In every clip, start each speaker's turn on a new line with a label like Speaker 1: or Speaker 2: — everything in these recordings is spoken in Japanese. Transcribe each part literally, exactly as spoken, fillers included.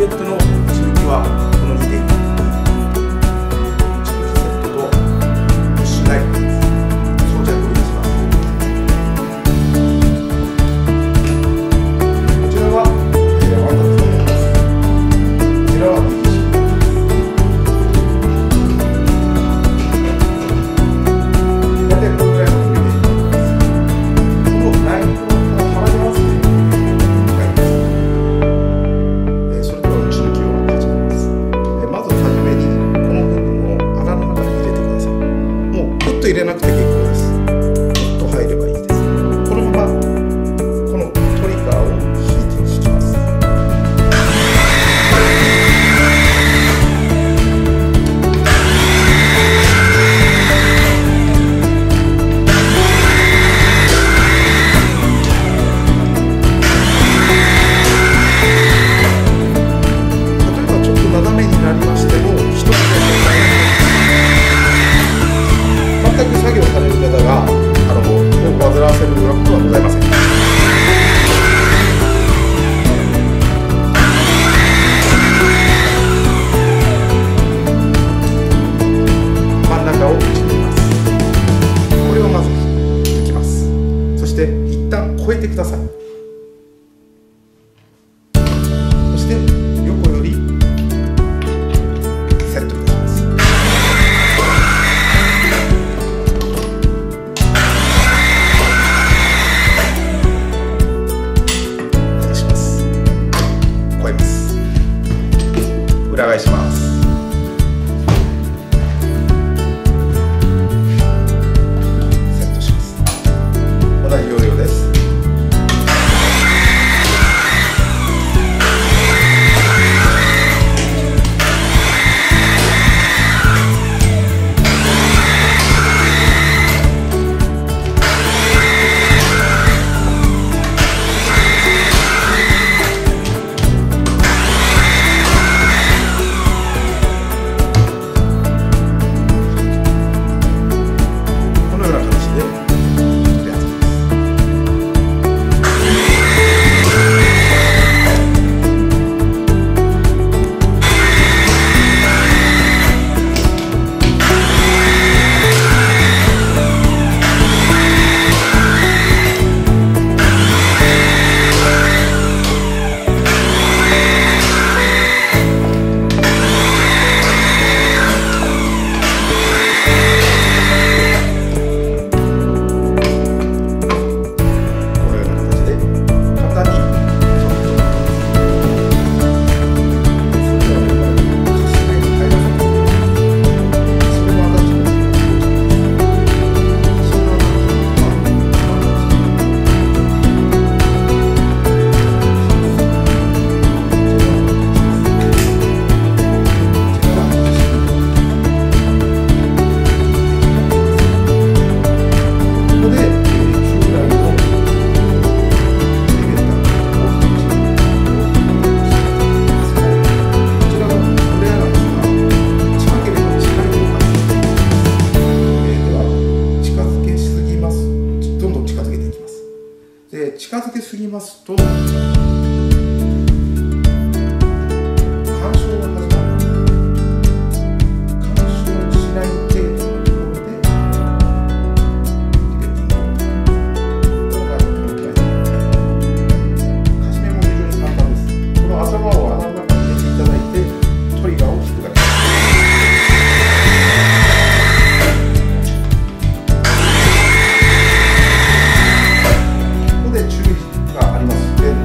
Speaker 1: ットの続きはこのにてんセットとプッシュライト装着をいたします。こちらはワンタッチとなります。こちらは右足大体このぐらいの距離でこのラインを離れますね。入れなくて結構です。もっと入ればいいです。このままこのトリガーを引いて引きます。例えばちょっと斜めになりましても一つで全く作業される方があの多く煩わせるようなことはございません。真ん中を打ち抜きます。これをまず抜きます。そして一旦越えてください。そして横よりセットいたします。裏返します。セットします。同じ要領です。近づけすぎますと干渉が始まります。干渉しない程度のところでリベッティングをこの感じのくらいかしめも非常に簡単です。この頭を穴の中に入れていただいてトリガーを引くだけです。注意がありますので、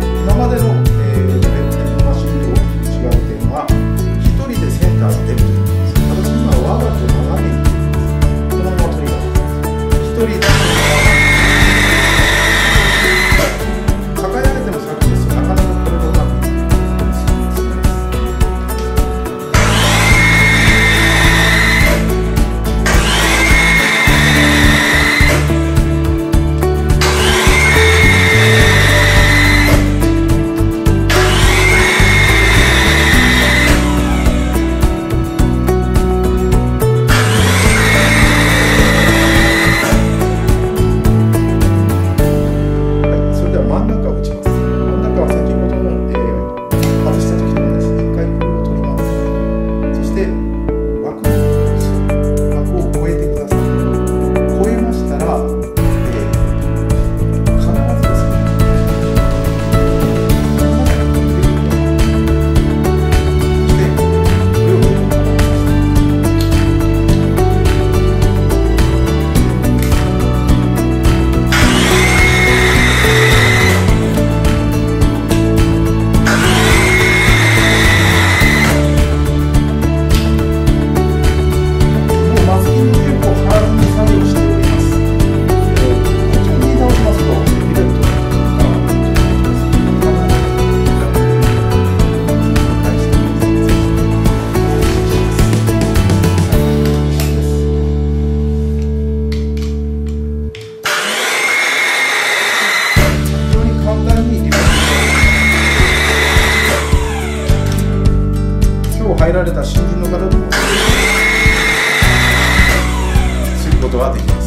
Speaker 1: 入られた新人の方でもすることはできる。